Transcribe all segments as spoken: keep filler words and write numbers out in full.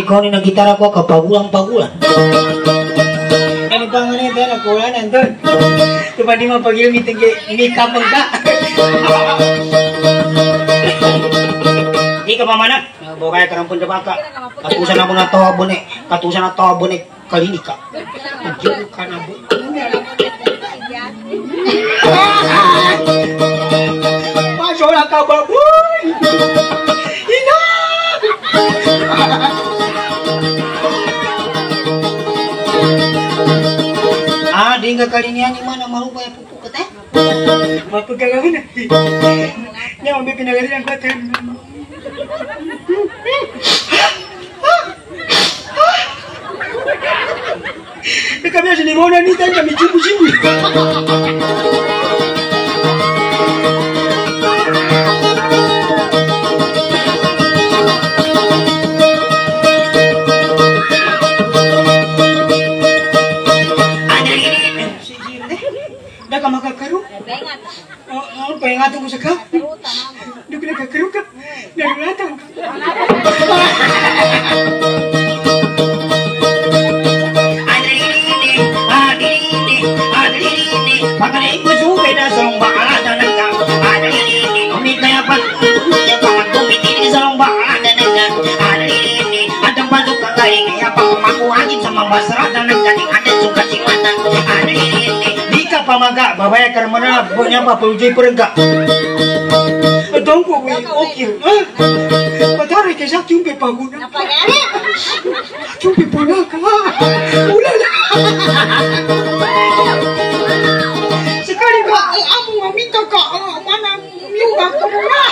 kau ni na gitara ko kapagulang-pagulan. Ano pa nga nito na kulan nandun. Tupa di mapagil meeting ini kapag ka. Di ka pa mana? Bukaya ka ng punta baka. Katusan ako na tawabo ni. Katusan na tawabo ni Kalinika. Nagyo ka na bu. Masola ka baboy! Ina! Ah, di nga kalinian ni mana mau kaya pupuk ka mapagkagawin na. Nya mo pinagalian ko tayo. Kami sa limonan ni tayo kami cipu-cipu. Dah kamu kakaru? Oh, oh, pengen ngatu musa ka? Dah kena kakaru ka? Dah datang. Pakai baju beda salong bakal ada nengkang. Ada ini, umi kayak apa? Ya paman umi ini salong bakal ada nengkang. Ada ini, ada baju kakak ini apa? Aku angin sama basra ada nengkang. Ada suka cimatan. Ada ini. Pamaga, babaya karmana punya apa peluji perengga. Tunggu, oke. Patari kesak cumpe paguna. Cumpe punaka. Ulala. Sekali kak, aku nggak minta kak mana miumbang kemana.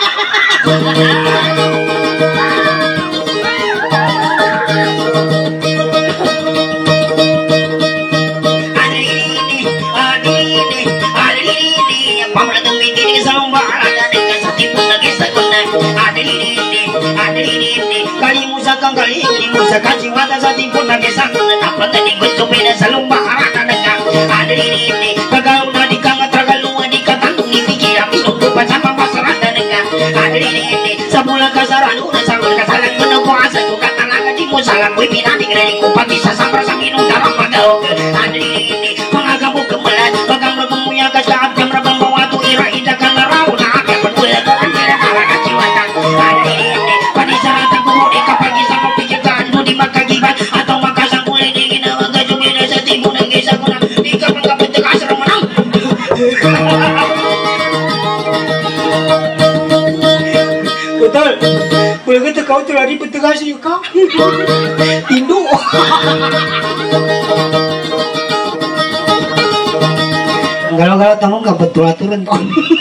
Kali ini musa kaji mata sa timpun na kesang apa tadi gusto pena sa lumba harana nagka ada ini kagau na di kanga tragalunga di katantung ni pikira minuto pa sa mapasarada nagka ada ini sa mula kasarano na sa mula kasalang menuko asa ko katalaga di mo salang ko'y pinanigray ko pag isa sa prasang inong darang magaw ada ini pangagamu kemelat bagang magumuya ka sa abjam rabang bawato ira ida ka na raw na akya pagmula ko ang kira kalaga siwatan ada ini panisaratan ko mo di kapag isang di makagibat atau makasang mulai di ginawa gajong ina sa tibo ng gisa ko na di ka pagkapit na kasarang manang betul boleh kata kau telah di petegas yuk kak tindu kalau-kalau tamu gak betul aturan toh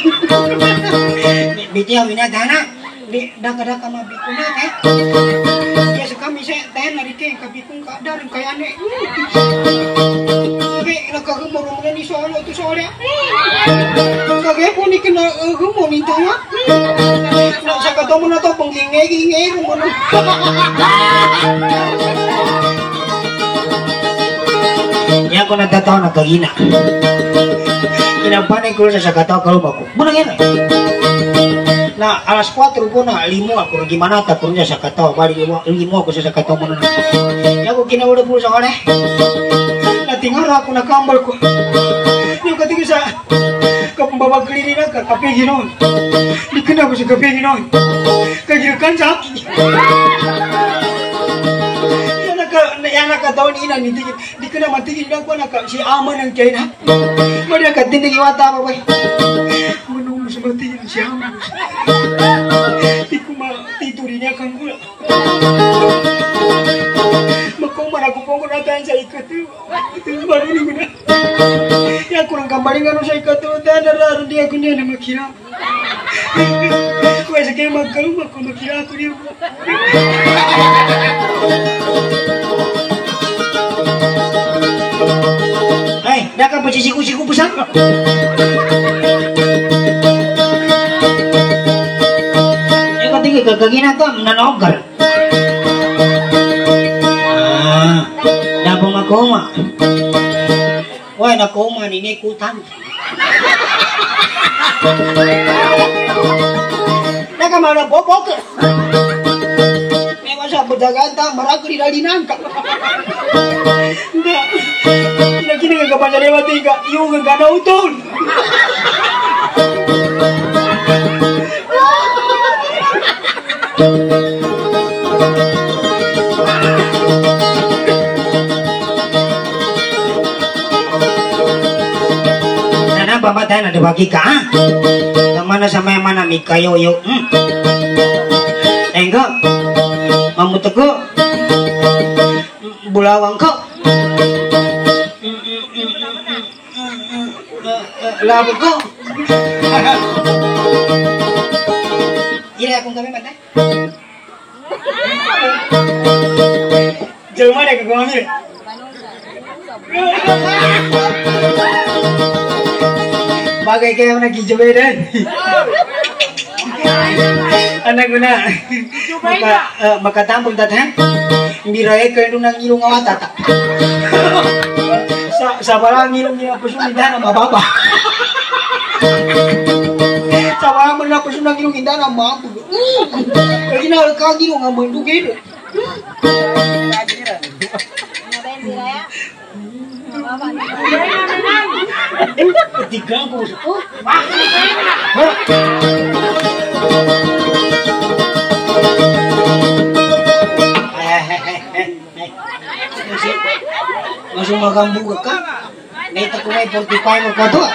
bitia minat anak di dak-dak sama bikuna eh ya sekami saya tahan dari ke kabikung kadar kayak aneh tapi nak kagumurung ni soal itu soalnya kagak pun ikan gumur itu ya nak saya kata mana tu pengingai-ingai gumur ya aku nak tahu nak kagina kenapa nih kalau saya kata kalau aku benar ya nah alas kuatro ko na limo ako gimana ta kunya sa kataw bali limo limo ako sa kataw mo na ya ko kinawala po sa kane na tingar ako na kambal ko yung katiga sa kapambabag klini na kape ginon di kana ko sa kape ginon kagirukan sa aki yan naka yan nakataon ina ni di kana matigil na ko naka si ama ng China mo na katindig iwata ba boy mati siapa? Iku mah tidurnya kan gula. Makau mana aku pongkor natan saya ikat tu, itu baru ni guna. Ya kurang kambari kan saya ikat tu, dan ada dia aku ni nama kira. Kau esok makan makan makira aku dia. Hei, dah kan pecisiku-siku besar. Kagina to nanogar. Ah, dapo makoma. Why nakoma ni nikutan? Nakamana bobok. May masa ganta marakli dari nangka. Nah, nah kini nggak kapan lewat tiga, iyo nggak ada utun. Nana bapak tanya ada bagi kah? Yang mana sama yang mana Mika Yoyo? Hmm. Enggak, kamu teko bulawang kok. Labu kok. Iya aku kami mata. Jauh mana ke kami? Bagai kayak mana kijabedan. Anak guna maka uh, maka tampung tatang birai ke nang ngilung awata tak sa sabara ngilung ni apa sudah nama baba sabara mana apa sudah ngilung indah nama apa lagi nak kau ngilung apa tu gitu tiga aku langsung makan buka kan? Nih tak kumai portipai muka tu.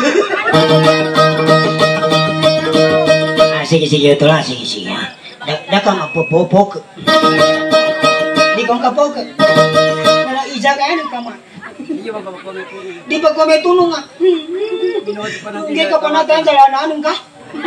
Sige sige tu lah sige sige. Dah dah kam apa popok? Di kong kapok. Mana ija kan kamar? Di pa kome tunung ah. Di ka panatan jalan anung kah?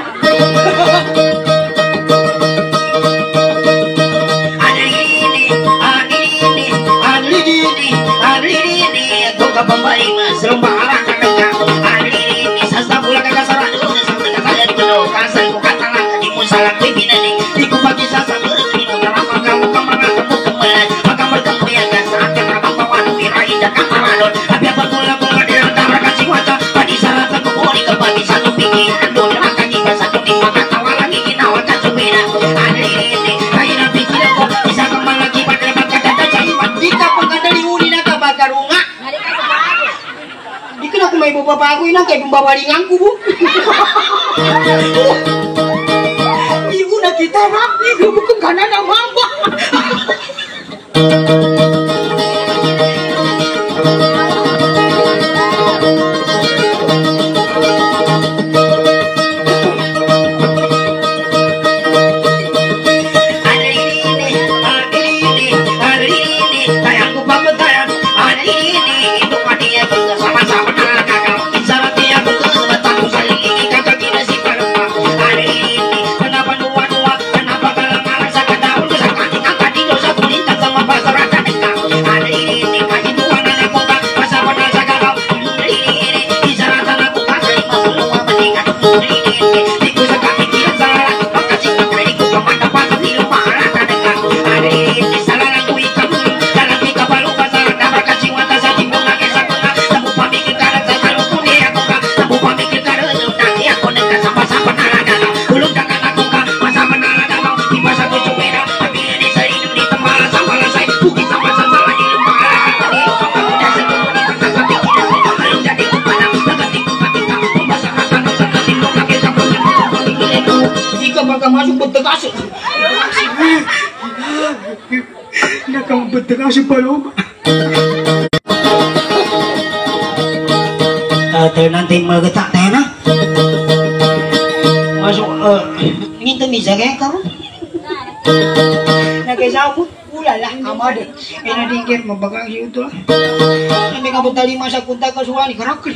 Pembali mas lomba kakak hari ini sasa pula kakak salah dulu sampai kakak jadi betul kasar ku kata di musalah pimpinan ini di kubagi sasa bersih dalam kamu kemana kamu kemana maka bertemu ya kan saat yang abang bawa birai dan kamaralon tapi apa pula pula di antara kasih wajah pada syarat aku boleh kembali satu pikiran dulu maka jika satu di maka tawa lagi kita wakan sepeda hari ini kaya pikiran kok bisa kembali lagi pada bakal kata caiman jika pengkan dari uli nak bakar runga. Ikan aku main bapak aku ini kayak pembawa ringanku bu. Ibu nak kita rapi, ibu bukan kanan dan mamba. Masuk betegas. Nak kamu betegas paloma. Eh nanti meletak tanah. Masuk eh ingin tu bisa kan kamu? Nak kisah pun ulalah amade. Ina dikit membagang si itu lah. Nanti kamu tadi masa kunta ke suami kerakil.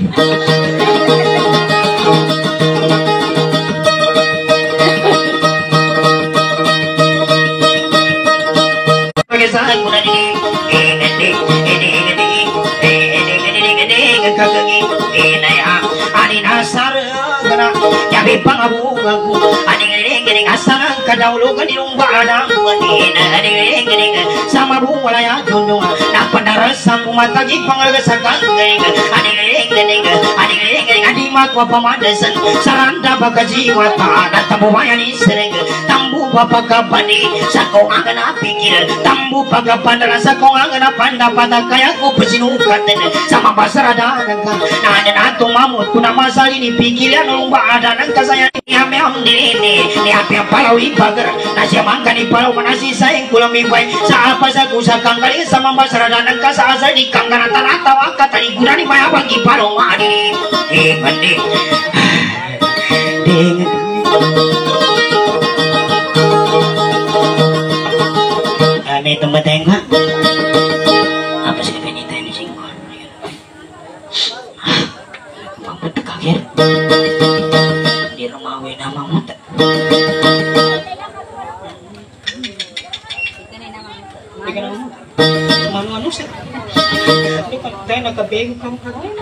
Saat mula ini, ini ini ini ini ini ini kakak ini ya, ani nasar kena jadi pangabugaku, ani ini ini asal kadaulo kani rumba ada ini ini ini sama bunga ya dulu, nak pendaras sang mata ji pangagesakan ini ani ini ini ani ini ani mak apa madasan saranda bagaji wata, nak tamu bayani sering tambu papakapani sakong angana pikir tambu pagapandala sakong angana pandapata kaya ko pasinukat sama basarada nangka nada nato mamut kuna masali ni pikiran lomba ada nangka saya ni ame am ni ni ni apa palau ibagar nasi mangka ni palau manasi sayang kulang mimpai sa apa sa kusakang kali sama basarada nangka sa asa di kanggana talata waka tadi gurani maya bagi palau mani eh mandi ding ane tempat tengah apa sih penita ini singkong mampu kaget di rumah wena mamut manu anu sih ini kan saya nak kebegu kamu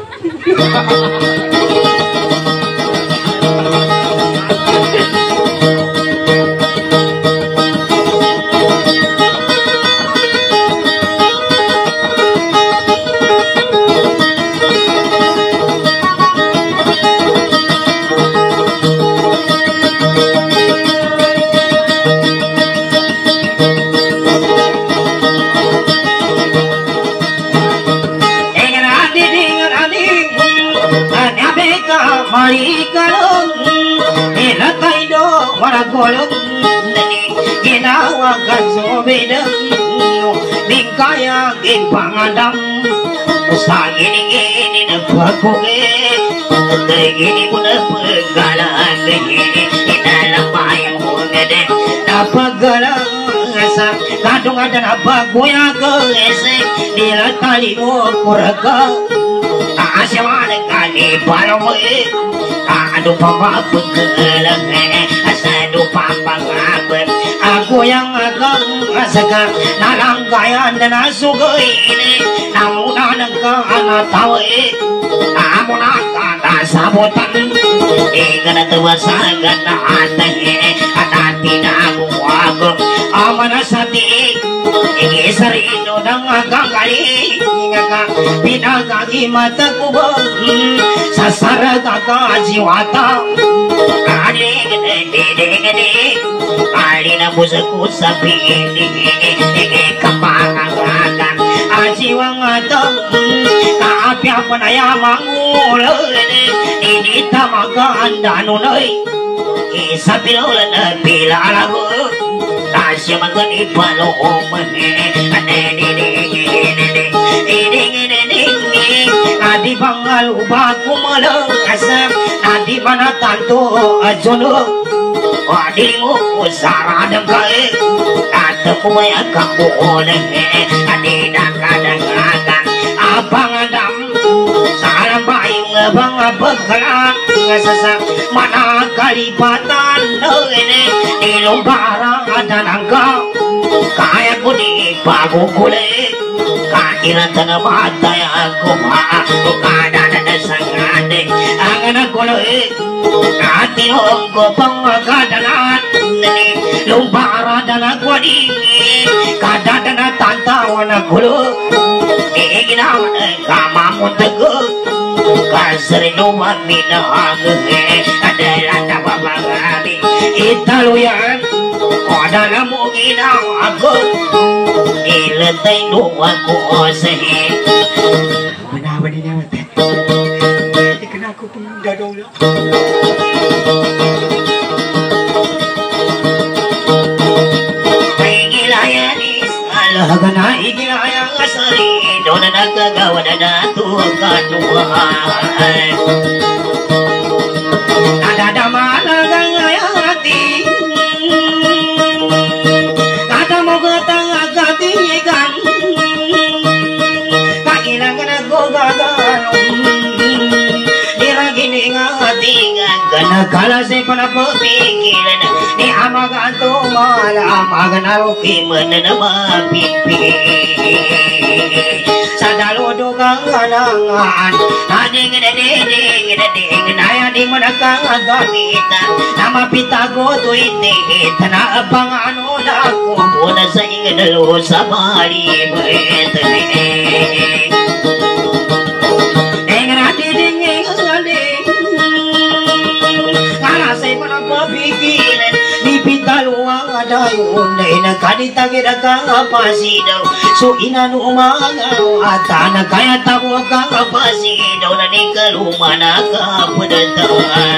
mari kalung ela kaido wara golong nani ginawa ganso bedang bingkaya gipangadam usagini gini na pakuge gini muna pagalang gini inala payang mungade napagalang asa kadung ada napagoya ke ese dila tali mo kuraga asyamane kali palawe adu papa pegelang asadu papa ngabe aku yang agang asaka nalang gaya dan asugoi ini namun anaka anatawe namun akata sabotan ingana tuwasa gana atahe atati na aku wago amana sati ingi sarino nang agang kali ingaka pinagagi mata kubang sasara kaka jiwata ade gede gede gede ali na busaku sapi ini kapakakan ajiwang atang kaapi apa naya mangul ini tamaga andanu noi isapilol na pilalago tasya magani palo omane ade ade adi bangal ubaku malang asam adi mana tanto ajono adi mo sarada kae ataku maya kamu oleh adi dakadang akan abang adam salam bayung abang abang sasa mana kalipatan ini di lombara ada nangka kaya ku di pagu kulit kakiran tanah mata yang aku maa kada ada sangade angan aku le hati hongko pengkadalan ini lombara dan aku di kada dana tantawan aku le ingin awan kamamu teguh kasri rumah minang adalah tak apa-apa italuyan adalah mungkin aku iletai dua aku sehe benar benar mata ikan aku pun dah dulu igilayani salah gana igilayang asari dona nagagawa na natukan nuhan nadadama nagangayang hati kada mo gatang agati ikan kakinangan ako gagalong diragini nga atingan kanakala sa panapapikilan ni amaganto malamagan arukiman na mapipi sa daludo kang anangan ading ading ading naya di manakang agamitan namapita ko tuitigit na abang ano na ako muna sa ingadalo sa maribet dengan hati dingin ading kalasay panapapikilan ni pital keluar dayun na kadita kira ka pasidaw so inanu umagaw atana kaya tabo ka pasidaw na ni kalumana ka padataw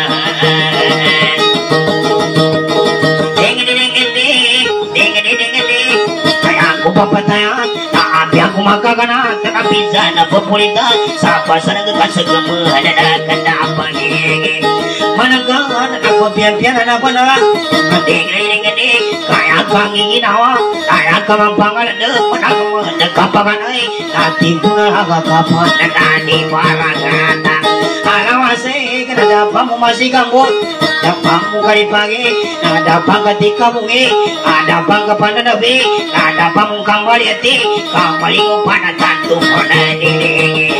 ding ding ding ding ding ding ding ding kaya aku papataya tapi aku makakana tetapi sana populita sapa sana kasagama ada kanda apa ni managan aku pian-pian ada apa na ding ding ding kaya kangingin awa kaya kamampangan de managama de kapagan ai nanti puna aga kapan tadi barangata alawase kada pamu masih gambut dapamu kali pagi ada pangkat kabungi ada pangkat pandanabi ada pamu kambali ati kambali ngupana tantu pada ding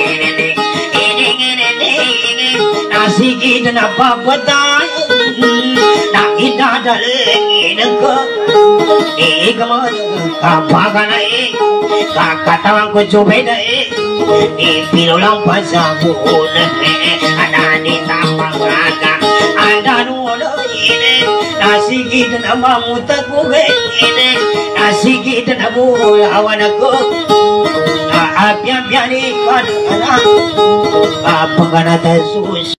nasi kita napa betai nak ida dalengin ke eh kamu apa kan eh kata orang kucing eh eh pilolang pasabun ada di tampang raga ada nulo ini nasi kita nama mutak ini nasi kita nama awan aku apian piani kan apa kan ada sus